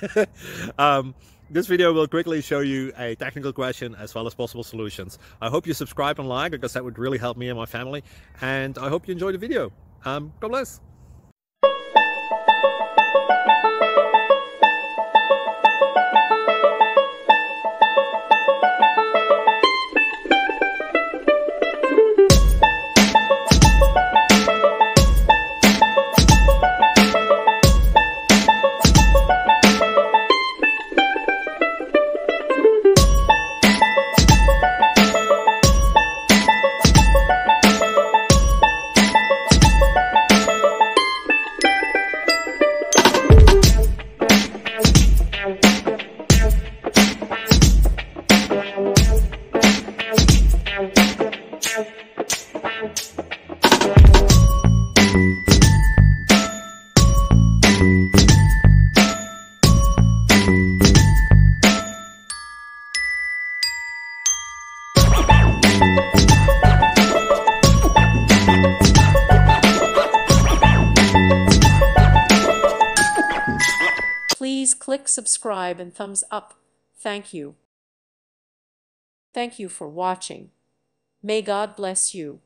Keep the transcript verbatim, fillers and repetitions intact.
um, this video will quickly show you a technical question as well as possible solutions. I hope you subscribe and like, because that would really help me and my family. And I hope you enjoy the video. Um, God bless. Please click subscribe and thumbs up. Thank you. Thank you for watching. May God bless you.